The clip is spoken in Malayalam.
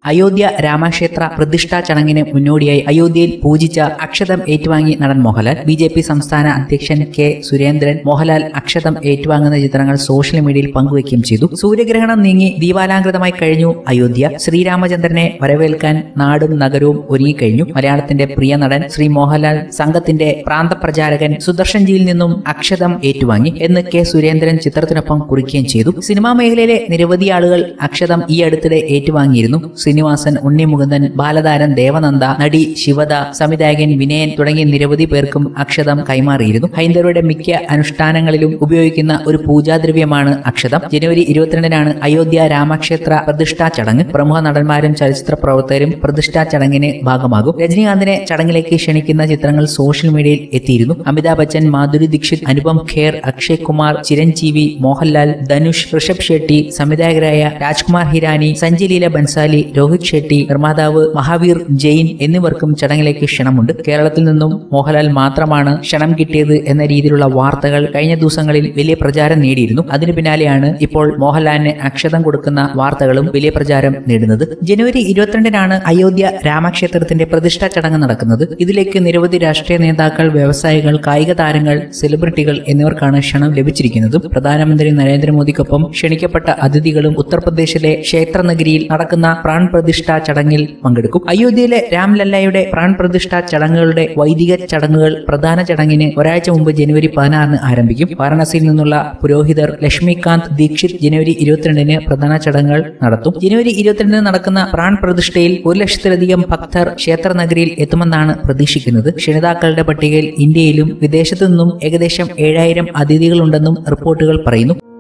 അയോധ്യ രാമക്ഷേത്ര പ്രതിഷ്ഠാ ചടങ്ങിന് മുന്നോടിയായി അയോധ്യയിൽ പൂജിച്ച അക്ഷതം ഏറ്റുവാങ്ങി നടൻ മോഹൻലാൽ. ബിജെപി സംസ്ഥാന അധ്യക്ഷൻ കെ സുരേന്ദ്രൻ മോഹൻലാൽ അക്ഷതം ഏറ്റുവാങ്ങുന്ന ചിത്രങ്ങൾ സോഷ്യൽ മീഡിയയിൽ പങ്കുവയ്ക്കുകയും ചെയ്തു. സൂര്യഗ്രഹണം നീങ്ങി ദീപാലാങ്കൃതമായി കഴിഞ്ഞു അയോധ്യ. ശ്രീരാമചന്ദ്രനെ വരവേൽക്കാൻ നാടും നഗരവും ഒരുങ്ങിക്കഴിഞ്ഞു. മലയാളത്തിന്റെ പ്രിയ നടൻ ശ്രീ മോഹൻലാൽ സംഘത്തിന്റെ പ്രാന്തപ്രചാരകൻ സുദർശൻജിയിൽ നിന്നും അക്ഷതം ഏറ്റുവാങ്ങി എന്ന് കെ സുരേന്ദ്രൻ ചിത്രത്തിനൊപ്പം കുറിക്കുകയും ചെയ്തു. സിനിമാ മേഖലയിലെ നിരവധി ആളുകൾ അക്ഷതം ഈ അടുത്തിടെ ഏറ്റുവാങ്ങിയിരുന്നു. ശ്രീനിവാസൻ, ഉണ്ണി മുകുന്ദൻ, ബാലതാരൻ ദേവനന്ദ, നടി ശിവദ, സംവിധായകൻ വിനയൻ തുടങ്ങിയ നിരവധി പേർക്കും അക്ഷതം കൈമാറിയിരുന്നു. ഹൈന്ദവരുടെ മിക്ക അനുഷ്ഠാനങ്ങളിലും ഉപയോഗിക്കുന്ന ഒരു പൂജാദ്രവ്യമാണ് അക്ഷതം. ജനുവരി 22-നാണ് അയോധ്യ രാമക്ഷേത്ര പ്രതിഷ്ഠാ ചടങ്ങ്. പ്രമുഖ നടന്മാരും ചലച്ചിത്ര പ്രവർത്തകരും പ്രതിഷ്ഠാ ചടങ്ങിന് ഭാഗമാകും. രജനീകാന്തിനെ ചടങ്ങിലേക്ക് ക്ഷണിക്കുന്ന ചിത്രങ്ങൾ സോഷ്യൽ മീഡിയയിൽ എത്തിയിരുന്നു. അമിതാഭ് ബച്ചൻ, മാധുരി ദീക്ഷിത്, അനുപം ഖേർ, അക്ഷയ് കുമാർ, ചിരഞ്ജീവി, മോഹൻലാൽ, ധനുഷ്, ഋഷഭ് ഷെട്ടി, സംവിധായകരായ രാജ്കുമാർ ഹിരാനി, സഞ്ജയ് ലീല ബൻസാലി, രോഹിത് ഷെട്ടി, നിർമ്മാതാവ് മഹാവീർ ജെയിൻ എന്നിവർക്കും ചടങ്ങിലേക്ക് ക്ഷണമുണ്ട്. കേരളത്തിൽ നിന്നും മോഹൻലാൽ മാത്രമാണ് ക്ഷണം കിട്ടിയത് എന്ന രീതിയിലുള്ള വാർത്തകൾ കഴിഞ്ഞ ദിവസങ്ങളിൽ വലിയ പ്രചാരം നേടിയിരുന്നു. അതിനു പിന്നാലെയാണ് ഇപ്പോൾ മോഹൻലാലിന് അക്ഷതം കൊടുക്കുന്ന വാർത്തകളും വലിയ പ്രചാരം നേടുന്നത്. ജനുവരി 22-നാണ് അയോധ്യ രാമക്ഷേത്രത്തിന്റെ പ്രതിഷ്ഠാ ചടങ്ങ് നടക്കുന്നത്. ഇതിലേക്ക് നിരവധി രാഷ്ട്രീയ നേതാക്കൾ, വ്യവസായികൾ, കായിക താരങ്ങൾ, സെലിബ്രിറ്റികൾ എന്നിവർക്കാണ് ക്ഷണം ലഭിച്ചിരിക്കുന്നതും. പ്രധാനമന്ത്രി നരേന്ദ്രമോദിക്കൊപ്പം ക്ഷണിക്കപ്പെട്ട അതിഥികളും ഉത്തർപ്രദേശിലെ ക്ഷേത്രനഗരിയിൽ നടക്കുന്ന പ്രാൺ പ്രതിഷ്ഠാ ചടങ്ങിൽ പങ്കെടുക്കും. അയോധ്യയിലെ രാംലല്ലയുടെ പ്രാൺ പ്രതിഷ്ഠാ ചടങ്ങുകളുടെ വൈദിക ചടങ്ങുകൾ പ്രധാന ചടങ്ങിന് ഒരാഴ്ച മുമ്പ് ജനുവരി 16-ന് ആരംഭിക്കും. വാരണാസിയിൽ നിന്നുള്ള പുരോഹിതർ ലക്ഷ്മികാന്ത് ദീക്ഷിത് ജനുവരി 22-ന് പ്രധാന ചടങ്ങുകൾ നടത്തും. ജനുവരി 22-ന് നടക്കുന്ന പ്രാൺ പ്രതിഷ്ഠയിൽ 1,00,000-ലധികം ഭക്തർ ക്ഷേത്രനഗരിയിൽ എത്തുമെന്നാണ് പ്രതീക്ഷിക്കുന്നത്. ക്ഷണിതാക്കളുടെ പട്ടികയിൽ ഇന്ത്യയിലും വിദേശത്തു നിന്നും ഏകദേശം 7,000 അതിഥികളുണ്ടെന്നും റിപ്പോർട്ടുകൾ പറയുന്നു.